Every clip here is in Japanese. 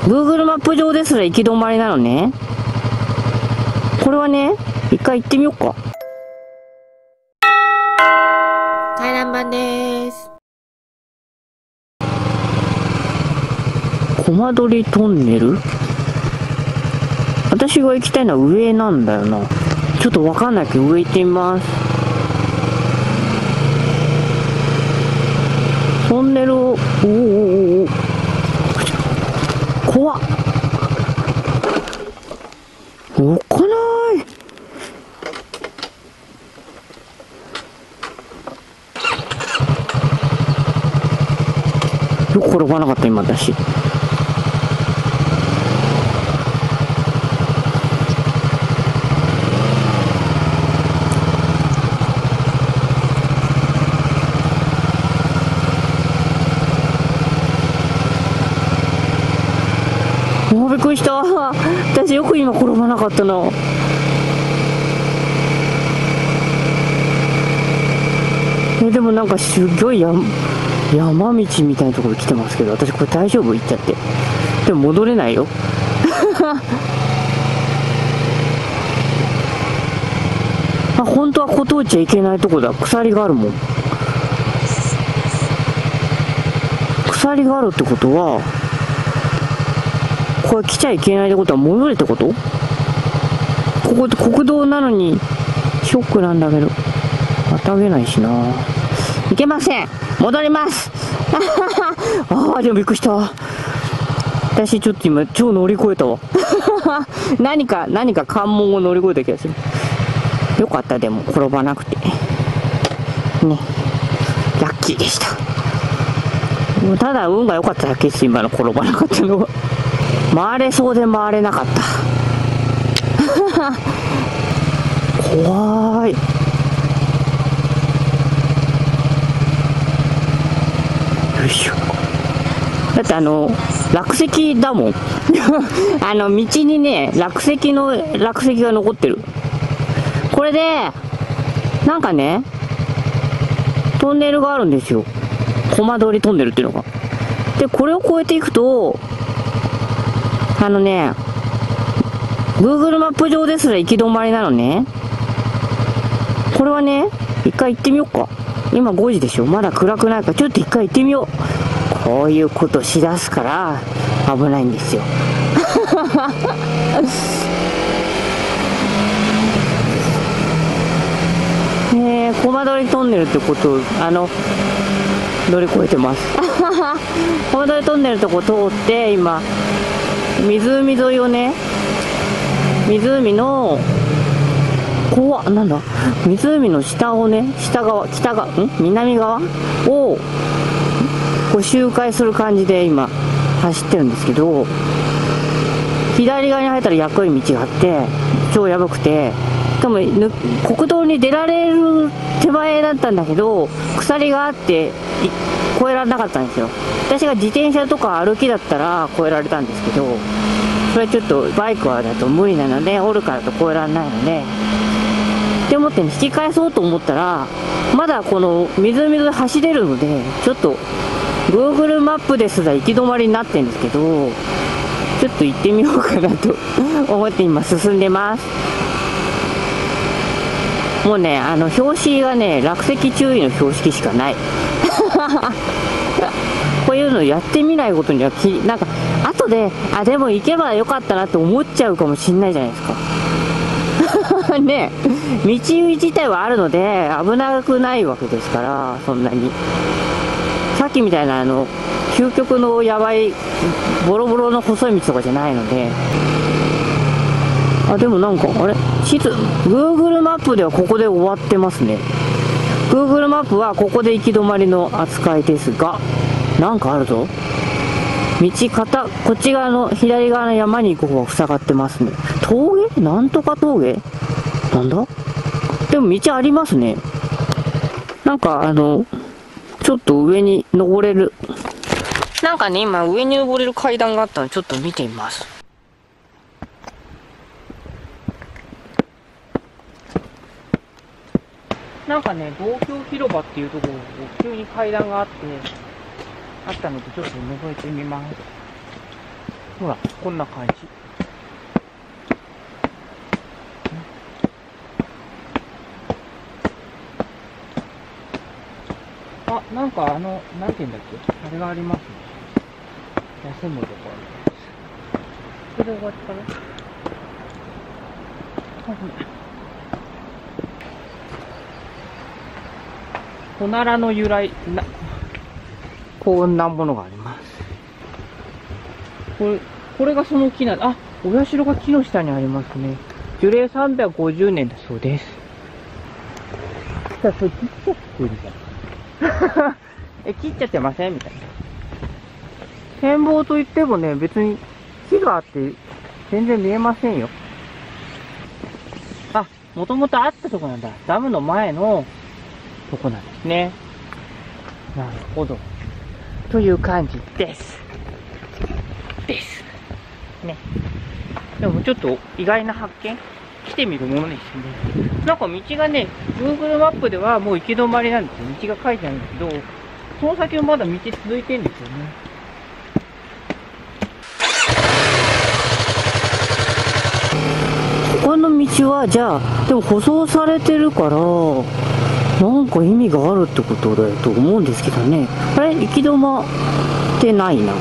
Google マップ上ですら行き止まりなのね。これはね、一回行ってみようか。回覧板でーす。駒取トンネル？私が行きたいのは上なんだよな。ちょっとわかんないけど上行ってみます。トンネルを、お怖っ。動かない。よく転ばなかった今私。びっくりした。私よく今転ばなかったな。でもなんかすごい山道みたいなところ来てますけど、私これ大丈夫？行っちゃって。でも戻れないよ。あ、本当はこ通っちゃいけないとこだ。鎖があるもん。鎖があるってことは、これ来ちゃいけないってことは戻れってこと？ここって国道なのにショックなんだけど、またげないしな。いけません。戻ります。ああ、でもびっくりした。私ちょっと今超乗り越えたわ。何か関門を乗り越えた気がする。よかった、でも転ばなくて。ね。ラッキーでした。ただ運が良かっただけです、今の転ばなかったのは。回れそうで回れなかった。怖い。よいしょ。だって落石だもん。道にね、落石が残ってる。これで、なんかね、トンネルがあるんですよ。駒取トンネルっていうのが。で、これを越えていくと、Google マップ上ですら行き止まりなのね。これはね、一回行ってみようか。今5時でしょ。まだ暗くないから、ちょっと一回行ってみよう。こういうことしだすから、危ないんですよ。駒取トンネルってことを、乗り越えてます。駒取トンネルのとこ通って、今、湖沿いをね、湖のなんだ、湖の下をね、南側をこう周回する感じで今走ってるんですけど、左側に入ったら厄介道があって超やばくて、しかも国道に出られる手前だったんだけど、鎖があって越えられなかったんですよ。私が自転車とか歩きだったら越えられたんですけど、それはちょっとバイクだと無理なので、オルカだと越えられないので、って思って引き返そうと思ったら、まだこの湖で走れるので、ちょっと Google マップですら行き止まりになってるんですけど、ちょっと行ってみようかなと思って今進んでます。もうね、標識がね、落石注意の標識しかない。こういうのやってみないことにはなんか後ででも行けばよかったなって思っちゃうかもしんないじゃないですか。ね、道自体はあるので危なくないわけですから、そんなにさっきみたいな究極のやばいボロボロの細い道とかじゃないので。でもなんかGoogle マップではここで終わってますね。Google マップはここで行き止まりの扱いですが、なんかあるぞ。こっち側の左側の山に行く方が塞がってますね。峠？なんとか峠？なんだ？でも道ありますね。なんかちょっと上に登れる。なんかね、今上に登れる階段があったのでちょっと見てみます。なんかね、東京広場っていうところを急に階段があったので、ちょっと覗いてみます。 ほら、こんな感じ。あ、なんかなんて言うんだっけ、あれがありますね。休むところ。それで終わったかな。おならの由来こんなものがあります。これがその木なんだ。あ、お社が木の下にありますね。樹齢350年だそうです。それ切っちゃってるじゃん。切っちゃってませんみたいな。展望といってもね、別に木があって全然見えませんよ。あ、もともとあったとこなんだ。ダムの前のとこなんですね。なるほど。という感じです。ね。でもちょっと意外な発見来てみるものですね。なんか道がね、Google マップではもう行き止まりなんですよ。道が書いてあるんですけど、その先もまだ道続いてるんですよね。ここの道は、じゃあ、でも舗装されてるから、なんか意味があるってことだと思うんですけどね。あれ行き止まってないな。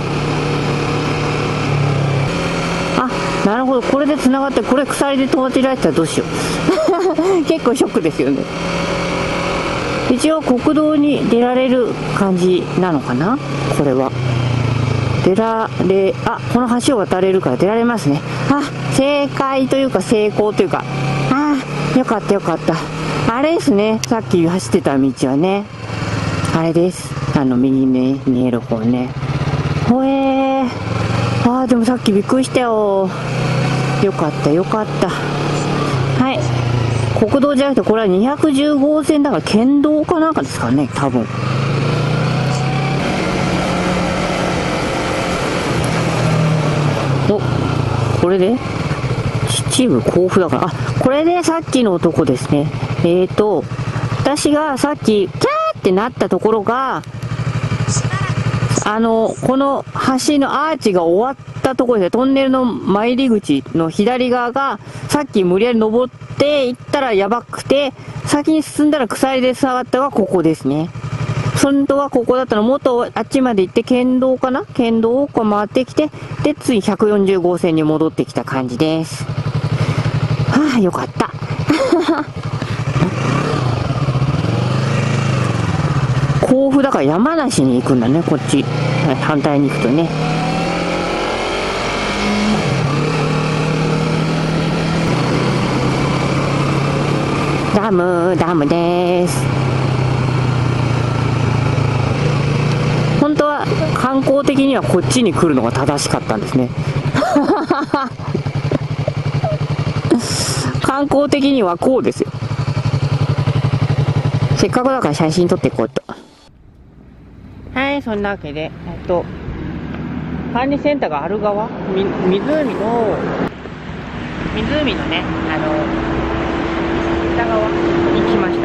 あ、なるほど。これで繋がって、これ鎖で止まってられたらどうしよう。結構ショックですよね。一応国道に出られる感じなのかなこれは。この橋を渡れるから出られますね。あ、正解というか成功というか。ああ、よかったよかった。あれですね。さっき走ってた道はね。あれです。右にね、見える方ね。ほえー。ああ、でもさっきびっくりしたよ。よかったよかった。はい。国道じゃなくて、これは210号線だから県道かなんかですかね、多分。お、これで秩父甲府だから、あ、これでさっきの男ですね。私がさっき、キャーってなったところが、この橋のアーチが終わったところで、トンネルの参り口の左側が、さっき無理やり登って行ったらやばくて、先に進んだら鎖で下がったのがここですね。本当はここだったの、元あっちまで行って県道かな、県道をこう回ってきて、で、次140号線に戻ってきた感じです。はあ、よかった。甲府だから山梨に行くんだね、こっち。反対に行くとね。ダムです。本当は観光的にはこっちに来るのが正しかったんですね。観光的にはこうですよ。せっかくだから写真撮っていこうと。はい、そんなわけで、管理センターがある側、湖のね、北側に来ました。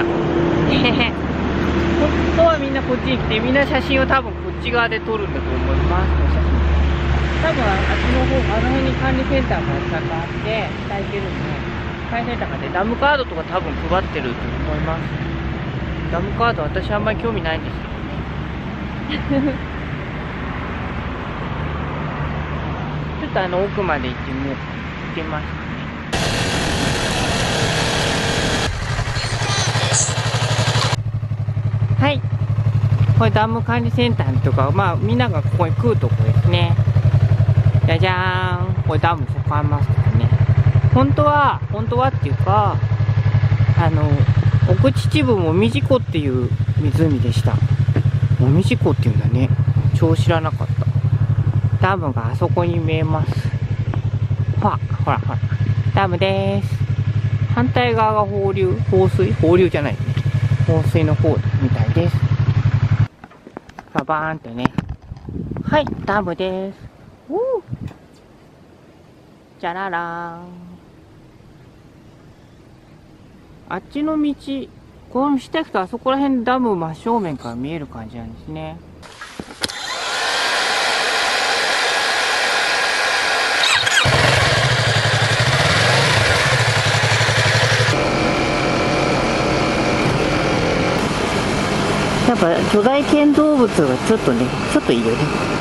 本当はみんなこっちに来て、みんな写真を多分こっち側で撮るんだと思います。多分あっちの方、あの辺に管理センターがちゃんとあって、伝えてるんで、管理センターがでダムカードとか多分配ってると思います。ダムカード私あんまり興味ないんですよね。ちょっと奥まで行ってみようか。行ってみますかね。はい。これダム管理センターとか、まあみんながここに来るとこですね。じゃじゃーん。これダムそこありますからね。本当はっていうか、奥秩父もみじ湖っていう湖でした。もみじ湖っていうんだね。超知らなかった。ダムがあそこに見えます。ほら。ダムでーす。反対側が放流じゃないね。放水の方みたいです。ババーンってね。はい、ダムです。じゃららーん。あっちの道、この下行くとあそこら辺ダム真正面から見える感じなんですね。 やっぱ巨大建造物がちょっとね、ちょっといいよね。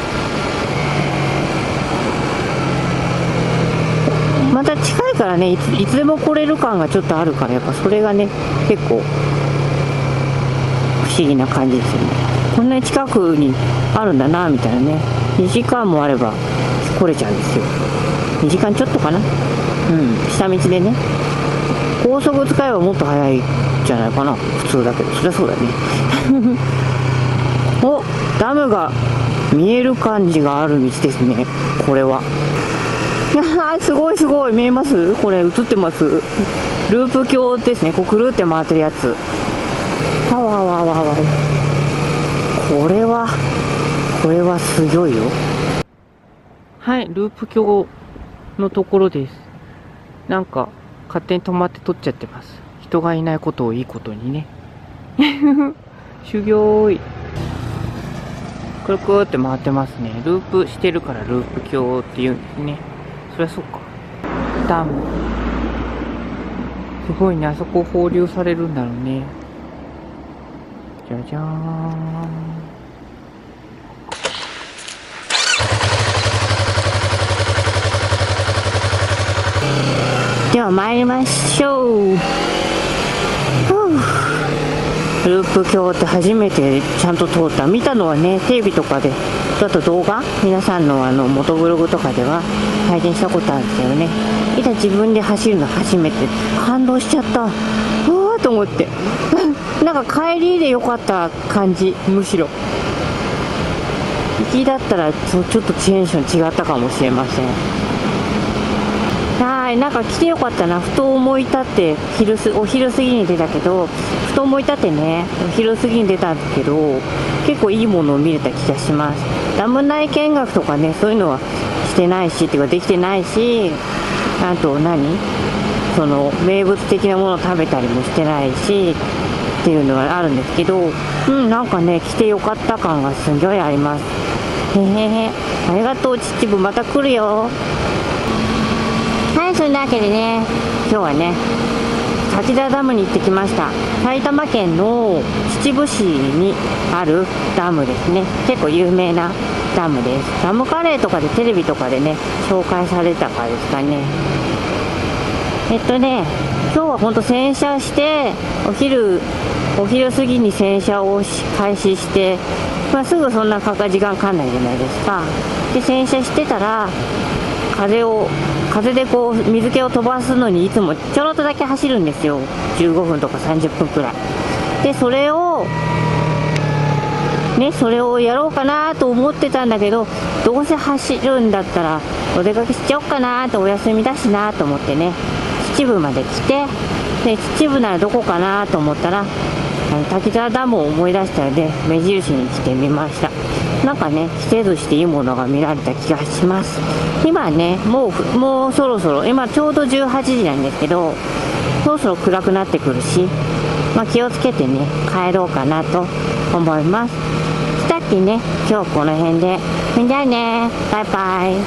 また近いからね、いつでも来れる感がちょっとあるから、やっぱそれがね、結構不思議な感じですよね。こんなに近くにあるんだなみたいなね。2時間もあれば来れちゃうんですよ。2時間ちょっとかな。下道でね。高速使えばもっと早いんじゃないかな、普通だけど。そりゃそうだね。お、ダムが見える感じがある道ですね、これは。すごいすごい、見えます？これ映ってます？ループ橋ですね。こうくるって回ってるやつ。わわわわわ。これはすごいよ。はい、ループ橋のところです。なんか勝手に止まって撮っちゃってます。人がいないことをいいことにね。修行い。くるくるって回ってますね。ループしてるからループ橋って言うんですね。そりゃそうか。ダム。すごいね、あそこ放流されるんだろうね。じゃじゃーん。では参りましょう。ループ橋って初めてちゃんと通った。見たのはね、テレビとかで、あと動画、皆さんの元ブログとかでは体験したことあるんですけどね。いざ自分で走るの初めて、感動しちゃった。うわーと思って。なんか帰りでよかった感じ、むしろ。行きだったらちょっとテンション違ったかもしれません。はい、なんか来てよかったな。ふと思い立ってお昼過ぎに出たけど、ふと思い立ってね、お昼過ぎに出たんだけど、結構いいものを見れた気がします。ダム内見学とかね、そういうのはしてないし、っていうかできてないし、あとその名物的なものを食べたりもしてないしっていうのがあるんですけど、なんかね、来てよかった感がすごいあります。へへへ、ありがとう秩父、また来るよ。はい、そんなわけでね、今日はね、滝沢ダムに行ってきました。埼玉県の秩父市にあるダムですね。結構有名なダムです。ダムカレーとかでテレビとかでね、紹介されたからですかね。今日はほんと洗車して、お昼過ぎに洗車を開始して、すぐそんな時間かかんないじゃないですか。で、洗車してたら、風でこう水気を飛ばすのにいつもちょろっとだけ走るんですよ。15分とか30分くらいで、それをやろうかなと思ってたんだけど、どうせ走るんだったらお出かけしちゃおうかなと、お休みだしなと思ってね、秩父まで来て、で秩父ならどこかなと思ったら、滝沢ダムを思い出したので目印に来てみました。なんかね、季節していいものが見られた気がします。今ね、もうそろそろ、今ちょうど18時なんですけど、そろそろ暗くなってくるし、気をつけてね、帰ろうかなと思います。したっけね、今日この辺で。じゃあね、バイバイ。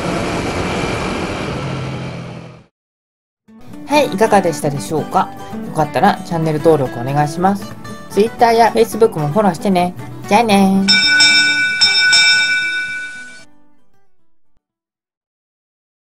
はい、いかがでしたでしょうか。よかったらチャンネル登録お願いします。Twitter や Facebook もフォローしてね。じゃあねー。